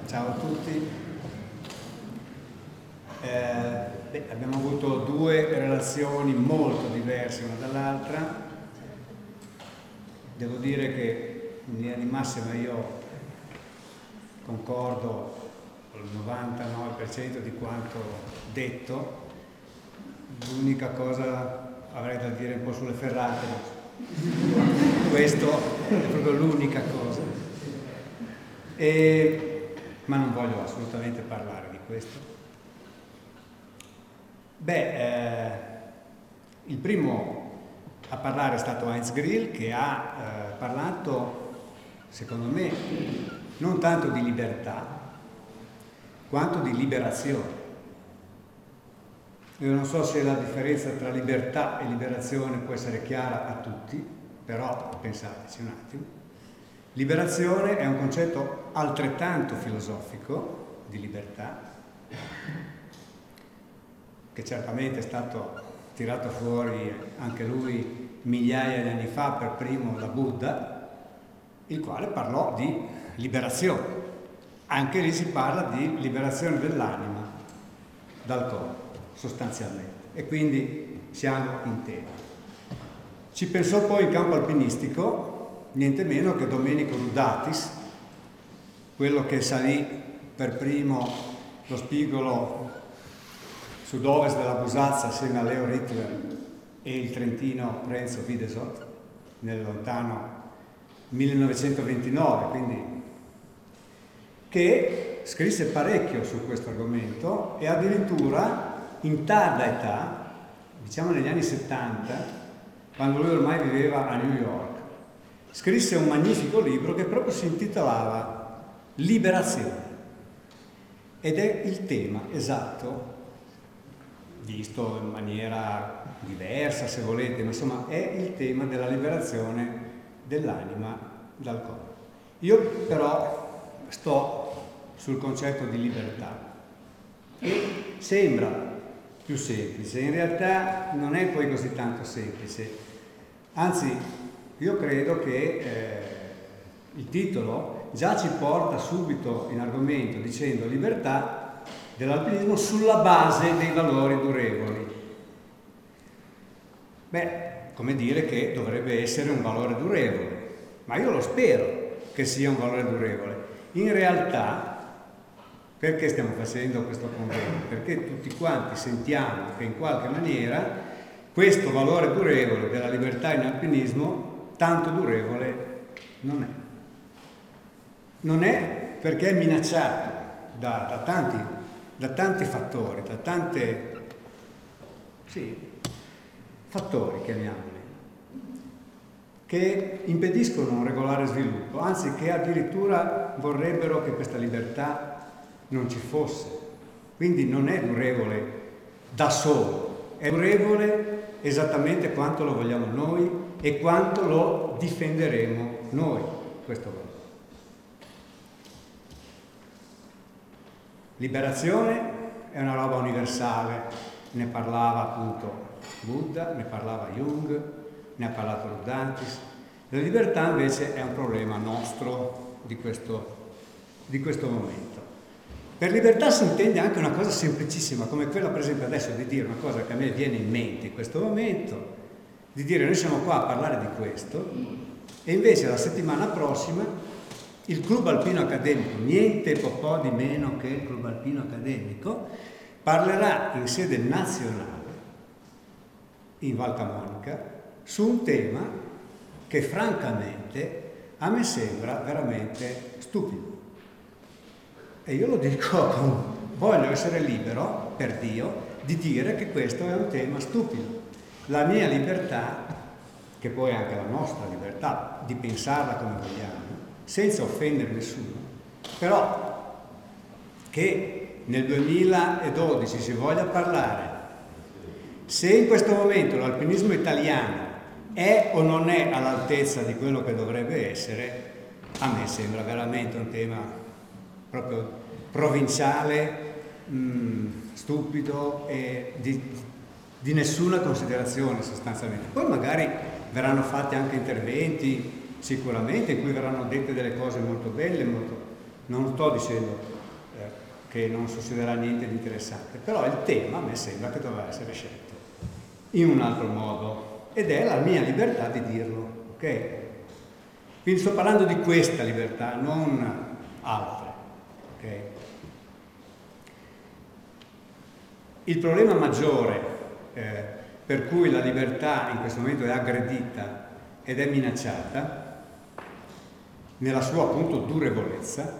Ciao a tutti. Abbiamo avuto due relazioni molto diverse una dall'altra. Devo dire che in linea di massima io concordo con il 99% di quanto detto. L'unica cosa avrei da dire un po' sulle ferrate. Questo è proprio l'unica cosa. Ma non voglio assolutamente parlare di questo. Il primo a parlare è stato Heinz Grill, che ha parlato, secondo me, non tanto di libertà, quanto di liberazione. Io non so se la differenza tra libertà e liberazione può essere chiara a tutti, però pensateci un attimo. Liberazione è un concetto altrettanto filosofico di libertà, che certamente è stato tirato fuori anche lui migliaia di anni fa, per primo da Buddha, il quale parlò di liberazione. Anche lì si parla di liberazione dell'anima dal corpo, sostanzialmente, e quindi siamo in tema. Ci pensò poi in campo alpinistico niente meno che Domenico Rudatis, quello che salì per primo lo spigolo sud-ovest della Busazza assieme a Leo Rittler e il trentino Renzo Videsot nel lontano 1929, quindi, che scrisse parecchio su questo argomento e addirittura in tarda età, diciamo negli anni 70, quando lui ormai viveva a New York, scrisse un magnifico libro che proprio si intitolava Liberazione, ed è il tema esatto, visto in maniera diversa se volete, ma insomma è il tema della liberazione dell'anima dal corpo. Io però sto sul concetto di libertà e sembra più semplice, in realtà non è poi così tanto semplice, anzi io credo che il titolo già ci porta subito in argomento dicendo libertà dell'alpinismo sulla base dei valori durevoli. Come dire che dovrebbe essere un valore durevole, ma io lo spero che sia un valore durevole. In realtà, perché stiamo facendo questo convegno? Perché tutti quanti sentiamo che in qualche maniera questo valore durevole della libertà in alpinismo tanto durevole non è. Non è perché è minacciato da tanti fattori, da tante fattori, chiamiamoli, che impediscono un regolare sviluppo, anzi che addirittura vorrebbero che questa libertà non ci fosse. Quindi non è durevole da solo, è durevole esattamente quanto lo vogliamo noi e quanto lo difenderemo noi, questo valore. Liberazione è una roba universale, ne parlava appunto Buddha, ne parlava Jung, ne ha parlato Rudatis. La libertà invece è un problema nostro di questo momento. Per libertà si intende anche una cosa semplicissima, come quella per esempio adesso di dire una cosa che a me viene in mente in questo momento, di dire noi siamo qua a parlare di questo e invece la settimana prossima il Club Alpino Accademico, niente po' di meno che il Club Alpino Accademico, parlerà in sede nazionale in Val Camonica su un tema che francamente a me sembra veramente stupido. E io lo dico, voglio essere libero, per Dio, di dire che questo è un tema stupido. La mia libertà, che poi è anche la nostra libertà, di pensarla come vogliamo, senza offendere nessuno, però che nel 2012 si voglia parlare se in questo momento l'alpinismo italiano è o non è all'altezza di quello che dovrebbe essere, a me sembra veramente un tema proprio provinciale, stupido e di nessuna considerazione sostanzialmente. Poi magari verranno fatti anche interventi sicuramente in cui verranno dette delle cose molto belle, non sto dicendo che non succederà niente di interessante, però il tema a me sembra che dovrà essere scelto in un altro modo, ed è la mia libertà di dirlo, ok? Quindi sto parlando di questa libertà, non altre, ok? Il problema maggiore per cui la libertà in questo momento è aggredita ed è minacciata, nella sua appunto durevolezza,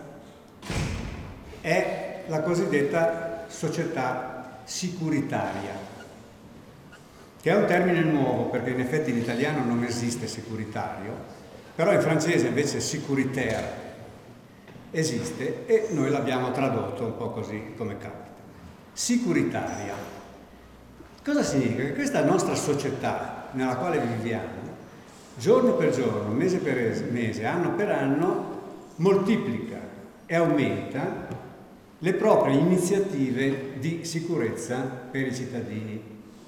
è la cosiddetta società sicuritaria, che è un termine nuovo perché in effetti in italiano non esiste securitario, però in francese invece sécuritaire esiste e noi l'abbiamo tradotto un po' così come capita. Sicuritaria. Cosa significa? Che questa nostra società nella quale viviamo, giorno per giorno, mese per mese, anno per anno, moltiplica e aumenta le proprie iniziative di sicurezza per i cittadini.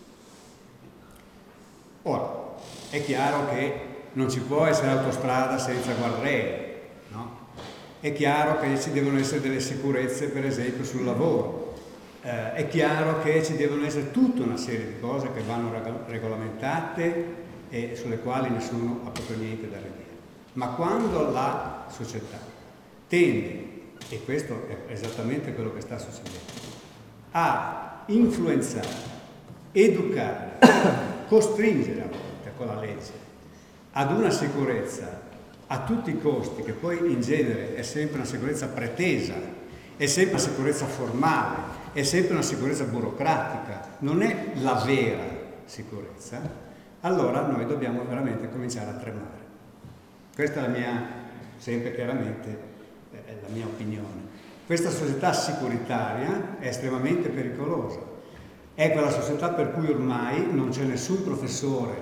Ora, è chiaro che non ci può essere autostrada senza guardrail, no? È chiaro che ci devono essere delle sicurezze, per esempio, sul lavoro. È chiaro che ci devono essere tutta una serie di cose che vanno regolamentate e sulle quali nessuno ha proprio niente da ridire. Ma quando la società tende, e questo è esattamente quello che sta succedendo, a influenzare, educare, costringere a volte con la legge ad una sicurezza a tutti i costi, che poi in genere è sempre una sicurezza pretesa, è sempre una sicurezza formale, è sempre una sicurezza burocratica, non è la vera sicurezza, allora noi dobbiamo veramente cominciare a tremare. Questa è la mia, sempre chiaramente, la mia opinione. Questa società sicuritaria è estremamente pericolosa. È quella società per cui ormai non c'è nessun professore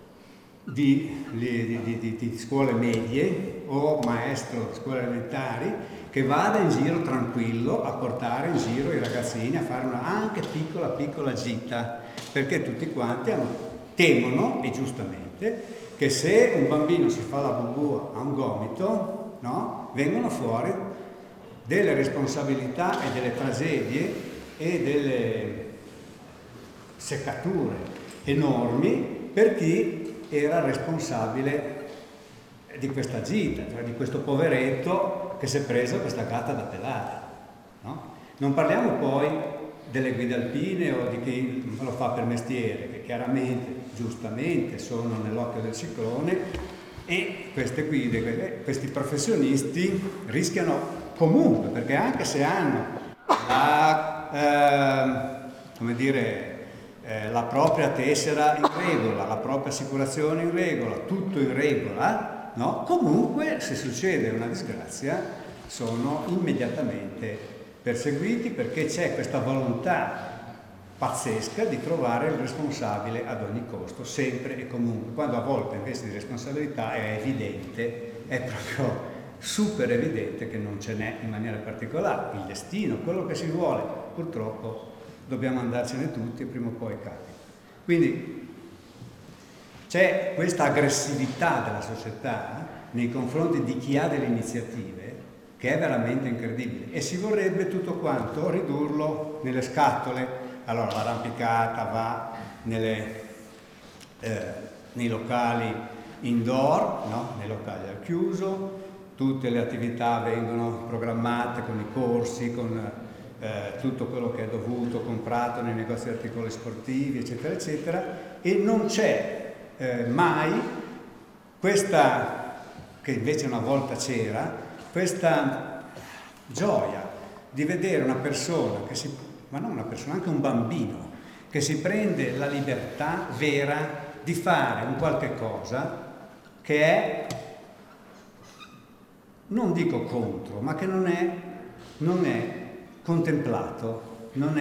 di scuole medie o maestro di scuole elementari che vada in giro tranquillo a portare in giro i ragazzini a fare una anche piccola gita, perché tutti quanti temono, e giustamente, che se un bambino si fa la bubù a un gomito, no, vengono fuori delle responsabilità e delle tragedie e delle seccature enormi per chi era responsabile di questa gita, cioè di questo poveretto che si è preso questa gatta da pelare, no? Non parliamo poi delle guide alpine o di chi lo fa per mestiere, che chiaramente, giustamente, sono nell'occhio del ciclone, e queste guide, questi professionisti rischiano comunque, perché anche se hanno la propria tessera in regola, la propria assicurazione in regola, tutto in regola, no? Comunque se succede una disgrazia sono immediatamente perseguiti, perché c'è questa volontà pazzesca di trovare il responsabile ad ogni costo, sempre e comunque, quando a volte invece di responsabilità è evidente, è proprio super evidente che non ce n'è in maniera particolare. Il destino, quello che si vuole, purtroppo dobbiamo andarcene tutti e prima o poi capita. Quindi c'è questa aggressività della società nei confronti di chi ha delle iniziative che è veramente incredibile, e si vorrebbe tutto quanto ridurlo nelle scatole. Allora l'arrampicata va nei locali indoor, no? Nei locali al chiuso, tutte le attività vengono programmate con i corsi, con tutto quello che è dovuto, comprato nei negozi di articoli sportivi, eccetera, eccetera, e non c'è mai questa, che invece una volta c'era, questa gioia di vedere una persona ma non una persona, anche un bambino, che si prende la libertà vera di fare un qualche cosa che è, non dico contro, ma che non è contemplato, non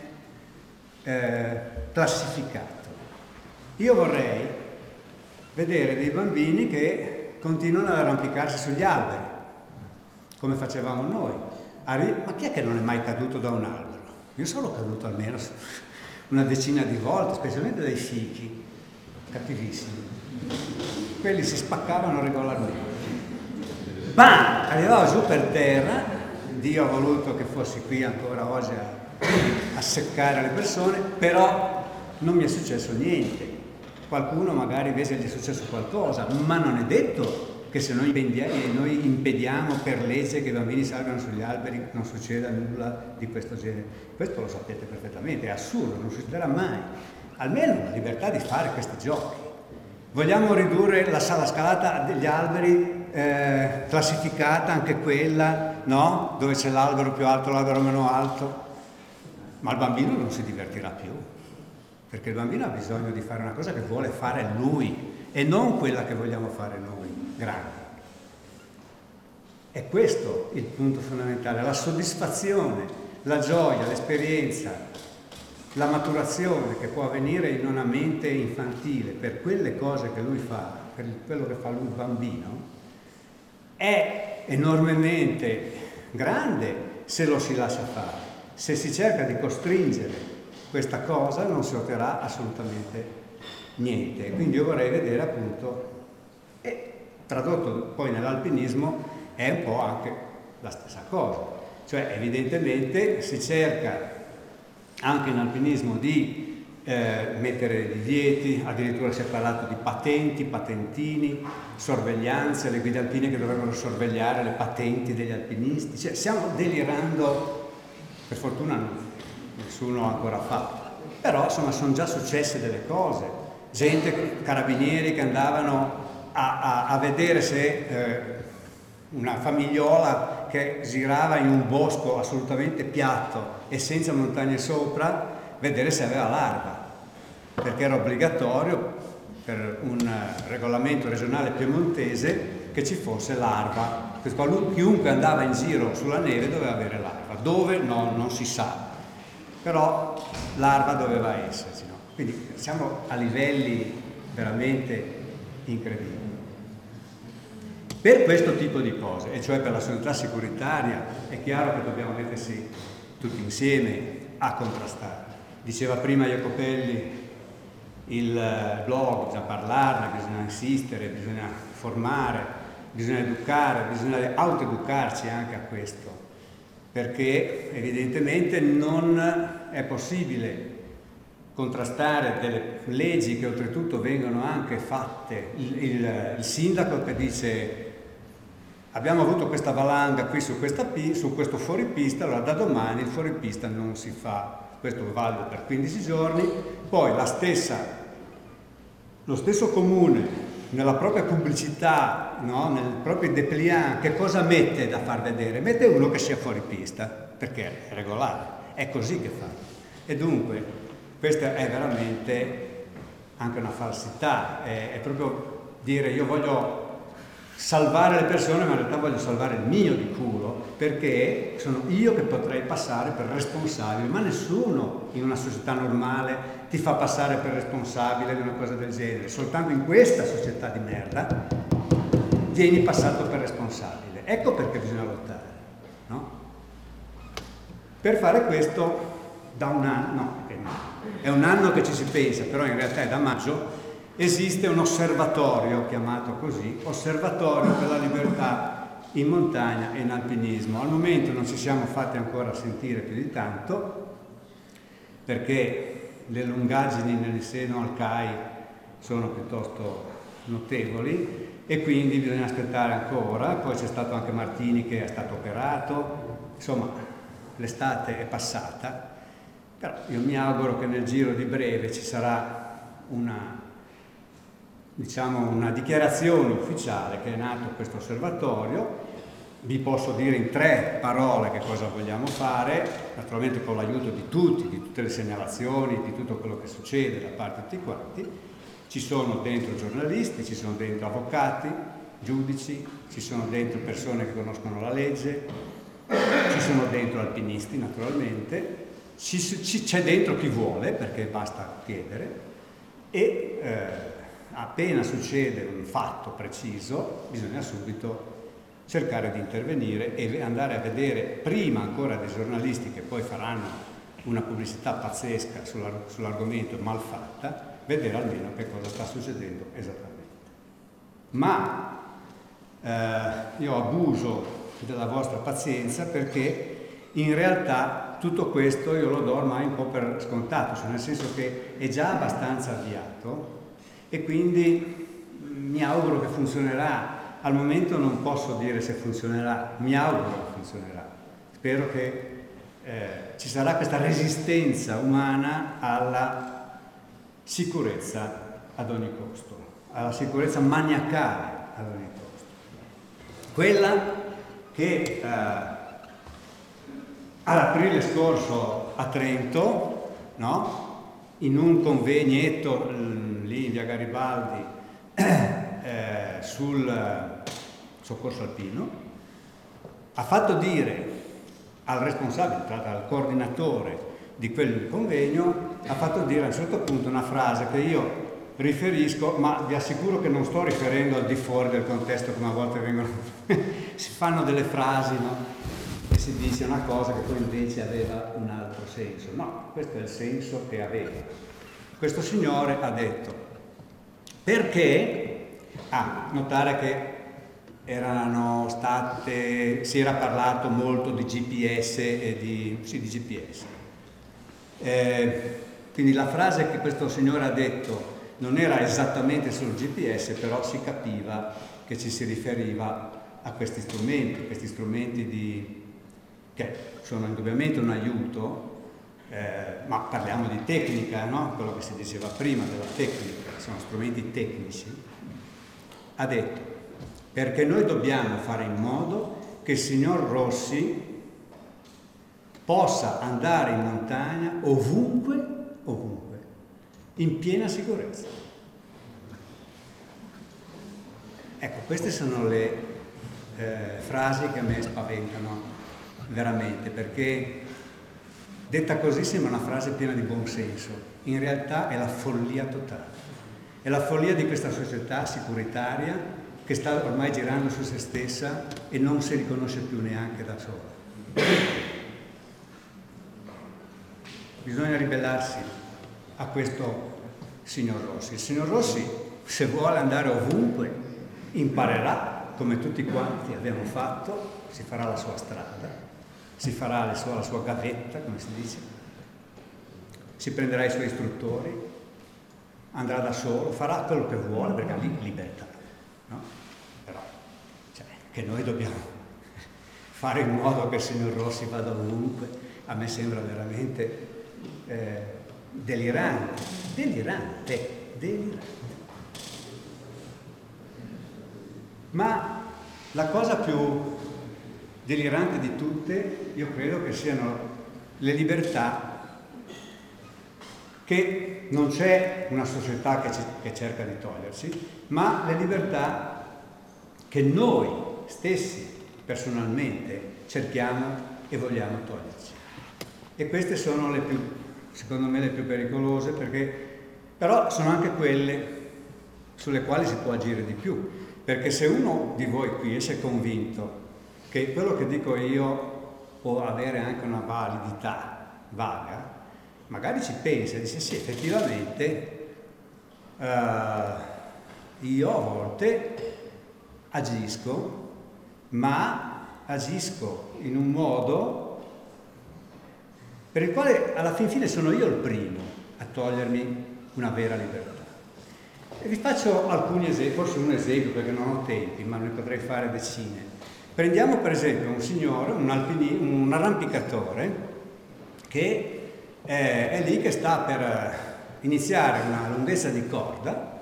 è classificato. Io vorrei vedere dei bambini che continuano ad arrampicarsi sugli alberi, come facevamo noi. Ma chi è che non è mai caduto da un albero? Io sono caduto almeno una decina di volte, specialmente dai fichi, cattivissimi. Quelli si spaccavano regolarmente. Bam! Arrivavo giù per terra, Dio ha voluto che fossi qui ancora oggi a seccare le persone, però non mi è successo niente. Qualcuno magari invece gli è successo qualcosa, ma non è detto che se noi impediamo per legge che i bambini salgano sugli alberi non succeda nulla di questo genere. Questo lo sapete perfettamente, è assurdo, non succederà mai. Almeno la libertà di fare questi giochi. Vogliamo ridurre la scalata degli alberi, classificata anche quella, no? Dove c'è l'albero più alto, l'albero meno alto. Ma il bambino non si divertirà più, perché il bambino ha bisogno di fare una cosa che vuole fare lui e non quella che vogliamo fare noi, grandi. È questo il punto fondamentale, la soddisfazione, la gioia, l'esperienza, la maturazione che può avvenire in una mente infantile per quelle cose che lui fa, per quello che fa lui bambino, è enormemente grande se lo si lascia fare. Se si cerca di costringere questa cosa non si otterrà assolutamente niente. Quindi io vorrei vedere appunto, e tradotto poi nell'alpinismo è un po' anche la stessa cosa, cioè evidentemente si cerca anche in alpinismo di mettere divieti, addirittura si è parlato di patenti, patentini, sorveglianze, le guide alpine che dovrebbero sorvegliare le patenti degli alpinisti, cioè stiamo delirando. Per fortuna nessuno ha ancora fatto, però insomma sono già successe delle cose, gente, carabinieri che andavano a vedere se una famigliola che girava in un bosco assolutamente piatto e senza montagne sopra, vedere se aveva larva, perché era obbligatorio per un regolamento regionale piemontese che ci fosse larva. Chiunque andava in giro sulla neve doveva avere larva, dove no, non si sa, però larva doveva esserci, no? Quindi siamo a livelli veramente incredibili. Per questo tipo di cose, e cioè per la società sicuritaria, è chiaro che dobbiamo mettersi tutti insieme a contrastare. Diceva prima Jacopelli, il blog, bisogna parlarne, bisogna insistere, bisogna formare, bisogna educare, bisogna autoeducarci anche a questo, perché evidentemente non è possibile contrastare delle leggi che oltretutto vengono anche fatte. Il sindaco che dice abbiamo avuto questa valanga qui su questo fuoripista, allora da domani il fuoripista non si fa, questo vale per 15 giorni, poi lo stesso comune nella propria pubblicità, no? Nel proprio dépliant, che cosa mette da far vedere? Mette uno che sia fuori pista, perché è regolare, è così che fa. E dunque, questa è veramente anche una falsità, è proprio dire io voglio salvare le persone, ma in realtà voglio salvare il mio di culo, perché sono io che potrei passare per responsabile, ma nessuno in una società normale ti fa passare per responsabile di una cosa del genere, soltanto in questa società di merda vieni passato per responsabile. Ecco perché bisogna lottare, no? Per fare questo da un anno, è un anno che ci si pensa, però in realtà è da maggio, esiste un osservatorio chiamato così, Osservatorio per la libertà in montagna e in alpinismo. Al momento non ci siamo fatti ancora sentire più di tanto, perché le lungaggini nel seno al CAI sono piuttosto notevoli e quindi bisogna aspettare ancora. Poi c'è stato anche Martini che è stato operato, insomma l'estate è passata, però io mi auguro che nel giro di breve ci sarà una dichiarazione ufficiale che è nato questo osservatorio. Vi posso dire in 3 parole che cosa vogliamo fare, naturalmente con l'aiuto di tutti, di tutte le segnalazioni, di tutto quello che succede da parte di tutti quanti. Ci sono dentro giornalisti, ci sono dentro avvocati, giudici, ci sono dentro persone che conoscono la legge, ci sono dentro alpinisti naturalmente, c'è dentro chi vuole, perché basta chiedere, e appena succede un fatto preciso bisogna subito cercare di intervenire e andare a vedere, prima ancora dei giornalisti che poi faranno una pubblicità pazzesca sull'argomento mal fatta, vedere almeno che cosa sta succedendo esattamente. Ma io abuso della vostra pazienza, perché in realtà tutto questo io lo do ormai un po' per scontato, cioè nel senso che è già abbastanza avviato e quindi mi auguro che funzionerà. Al momento non posso dire se funzionerà, mi auguro che funzionerà. Spero che ci sarà questa resistenza umana alla sicurezza ad ogni costo, alla sicurezza maniacale ad ogni costo. Quella che all'aprile scorso a Trento, no? In un convenietto lì in via Garibaldi sul soccorso alpino, ha fatto dire al responsabile, al coordinatore di quel convegno, ha fatto dire a un certo punto una frase che io riferisco, ma vi assicuro che non sto riferendo al di fuori del contesto, come a volte vengono si fanno delle frasi, no? E si dice una cosa che poi invece aveva un altro senso. No, questo è il senso che aveva. Questo signore ha detto, perché notare che si era parlato molto di GPS e di GPS. Quindi la frase che questo signore ha detto non era esattamente sul GPS, però si capiva che ci si riferiva a questi strumenti che sono indubbiamente un aiuto, ma parliamo di tecnica, no? Quello che si diceva prima della tecnica, sono strumenti tecnici. Ha detto, perché noi dobbiamo fare in modo che il signor Rossi possa andare in montagna ovunque, in piena sicurezza. Ecco, queste sono le frasi che a me spaventano veramente, perché detta così sembra una frase piena di buon senso, in realtà è la follia totale, è la follia di questa società sicuritaria che sta ormai girando su se stessa e non si riconosce più neanche da sola. Bisogna ribellarsi a questo signor Rossi. Il signor Rossi, se vuole andare ovunque, imparerà, come tutti quanti abbiamo fatto, si farà la sua strada, si farà la sua gavetta, come si dice, si prenderà i suoi istruttori, andrà da solo, farà quello che vuole, perché lì libertà, no? Però, che noi dobbiamo fare in modo che il signor Rossi vada ovunque, a me sembra veramente delirante. Ma la cosa più delirante di tutte, io credo che siano le libertà che non c'è una società che cerca di togliersi, ma le libertà che noi stessi personalmente cerchiamo e vogliamo toglierci. E queste sono le più, secondo me, le più pericolose, perché però sono anche quelle sulle quali si può agire di più, perché se uno di voi qui esce convinto che quello che dico io può avere anche una validità vaga, magari ci pensa e dice sì, effettivamente io a volte agisco, ma agisco in un modo per il quale alla fin fine sono io il primo a togliermi una vera libertà. E vi faccio alcuni esempi, forse un esempio perché non ho tempi, ma ne potrei fare decine. Prendiamo per esempio un signore, un arrampicatore che è lì che sta per iniziare una lunghezza di corda,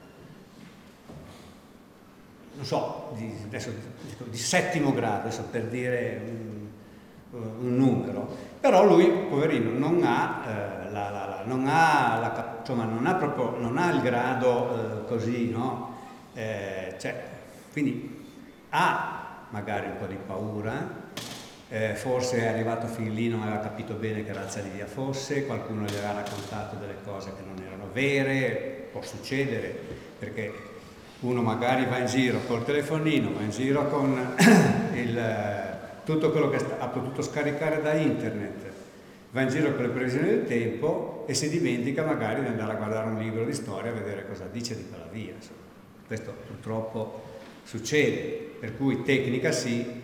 non so, adesso di 7° grado, adesso per dire un numero, però lui, poverino, non ha il grado così, no? Quindi ha magari un po' di paura, forse è arrivato fin lì, non aveva capito bene che razza di via fosse, qualcuno gli aveva raccontato delle cose che non erano vere, può succedere, perché uno magari va in giro col telefonino, va in giro con tutto quello che ha potuto scaricare da internet, va in giro con le previsioni del tempo e si dimentica magari di andare a guardare un libro di storia, a vedere cosa dice di quella via. Insomma, questo purtroppo succede, per cui tecnica sì,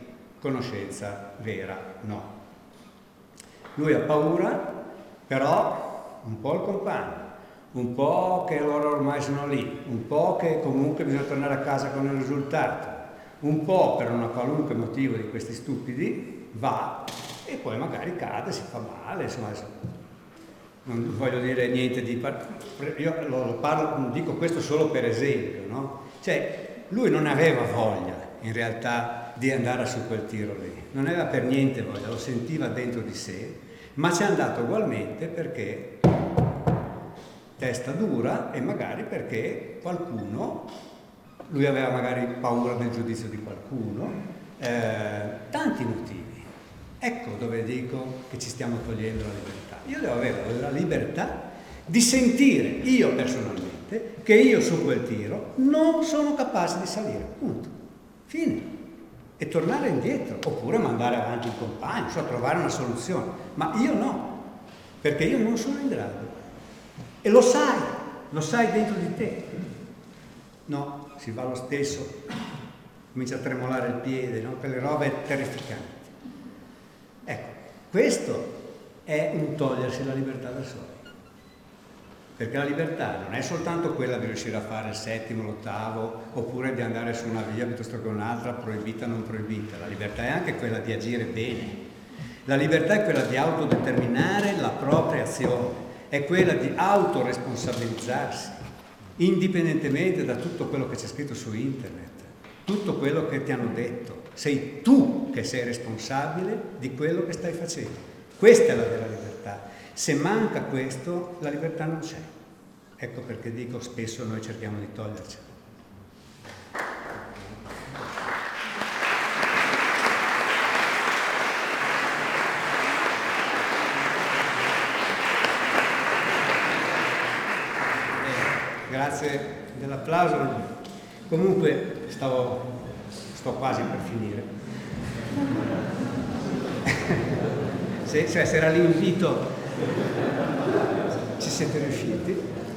conoscenza vera no. Lui ha paura, però un po' il compagno, un po' che loro ormai sono lì, un po' che comunque bisogna tornare a casa con il risultato, un po' per un qualunque motivo di questi stupidi va e poi magari cade, si fa male, insomma non voglio dire niente di... Io lo parlo, dico questo solo per esempio, no? Cioè, lui non aveva voglia, in realtà, di andare su quel tiro lì. Non aveva per niente voglia, lo sentiva dentro di sé, ma ci è andato ugualmente perché testa dura e magari perché qualcuno, lui aveva magari paura del giudizio di qualcuno, tanti motivi. Ecco dove dico che ci stiamo togliendo la libertà. Io avevo la libertà di sentire, io personalmente, che io su quel tiro non sono capace di salire, punto. Fine. E tornare indietro, oppure mandare avanti il compagno, cioè trovare una soluzione. Ma io no, perché io non sono in grado. E lo sai dentro di te. No, si va lo stesso, comincia a tremolare il piede, no? Quelle robe terrificanti. Ecco, questo è un togliersi la libertà da soli. Perché la libertà non è soltanto quella di riuscire a fare il settimo, l'ottavo, oppure di andare su una via piuttosto che un'altra, proibita o non proibita. La libertà è anche quella di agire bene. La libertà è quella di autodeterminare la propria azione, è quella di autoresponsabilizzarsi, indipendentemente da tutto quello che c'è scritto su internet, tutto quello che ti hanno detto. Sei tu che sei responsabile di quello che stai facendo. Questa è la vera libertà. Se manca questo, la libertà non c'è. Ecco perché dico spesso noi cerchiamo di togliercela. Grazie dell'applauso. Comunque sto quasi per finire. Se era l'invito, ci siete riusciti?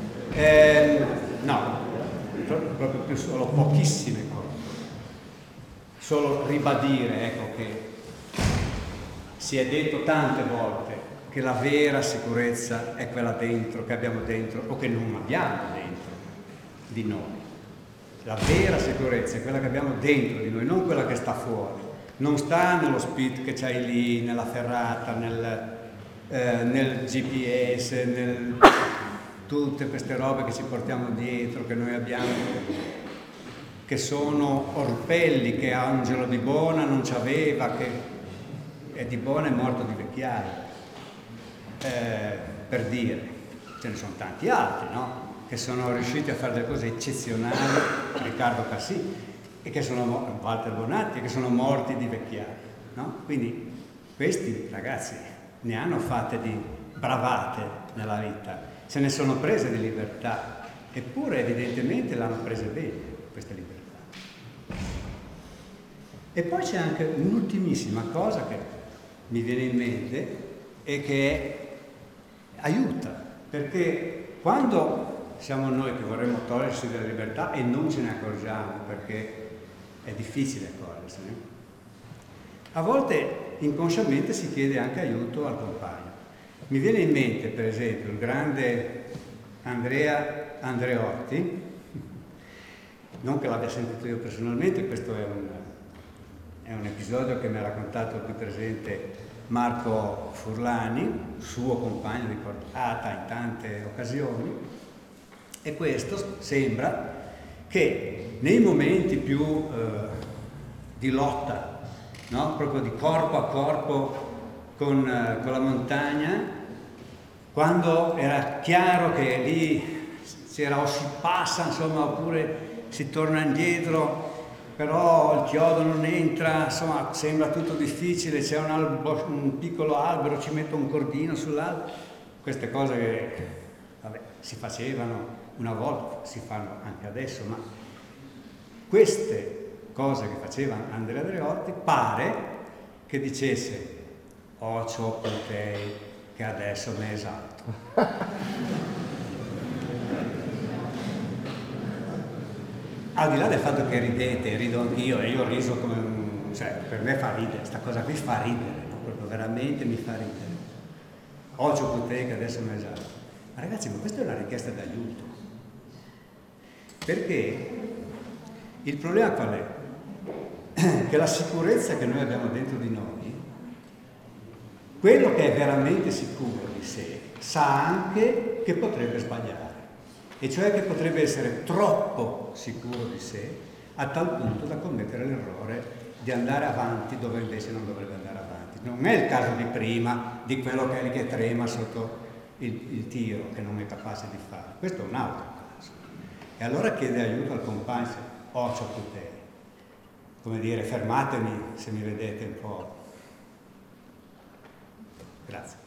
No, proprio più solo pochissime cose. Solo ribadire, ecco, che si è detto tante volte che la vera sicurezza è quella dentro, che abbiamo dentro o che non abbiamo dentro di noi. La vera sicurezza è quella che abbiamo dentro di noi, non quella che sta fuori. Non sta nello speed che c'hai lì, nella ferrata, nel GPS, tutte queste robe che ci portiamo dietro, che noi abbiamo, che sono orpelli che Angelo Di Bona non c'aveva, che è Di Bona è morto di vecchiaia, per dire. Ce ne sono tanti altri, no? Che sono riusciti a fare delle cose eccezionali, Riccardo Cassì, e che sono Walter Bonatti, che sono morti di vecchiaia, no? Quindi questi ragazzi ne hanno fatte di bravate nella vita, se ne sono prese di libertà, eppure evidentemente l'hanno prese bene, queste libertà. E poi c'è anche un'ultimissima cosa che mi viene in mente e che aiuta, perché quando siamo noi che vorremmo togliersi della libertà e non ce ne accorgiamo, perché è difficile accorgersene, a volte inconsciamente si chiede anche aiuto al compagno. Mi viene in mente, per esempio, il grande Andrea Andreotti, non che l'abbia sentito io personalmente, questo è un episodio che mi ha raccontato qui presente Marco Furlani, suo compagno di portata in tante occasioni, e questo sembra che nei momenti più di lotta, no? Proprio di corpo a corpo con la montagna, quando era chiaro che lì c'era o si passa, insomma, oppure si torna indietro, però il chiodo non entra, insomma, sembra tutto difficile, c'è un piccolo albero, ci metto un cordino sull'albero, queste cose che vabbè, si facevano una volta, si fanno anche adesso, ma queste cose che faceva Andrea Andreotti pare che dicesse ciò potei che adesso mi esalto. Al di là del fatto che ridete, rido anch'io, e io ho riso come un cioè per me fa ridere, sta cosa qui fa ridere, no? Proprio veramente mi fa ridere. Ocio Putè, che adesso non esatto. Ma ragazzi, ma questa è una richiesta d'aiuto. Perché il problema qual è? Che la sicurezza che noi abbiamo dentro di noi, quello che è veramente sicuro di sé, sa anche che potrebbe sbagliare. E cioè che potrebbe essere troppo sicuro di sé a tal punto da commettere l'errore di andare avanti dove invece non dovrebbe andare avanti. Non è il caso di prima, di quello che è lì che trema sotto il tiro, che non è capace di fare. Questo è un altro caso. E allora chiede aiuto al compagno, ocio Putè. Come dire, fermatemi se mi vedete un po'. Grazie.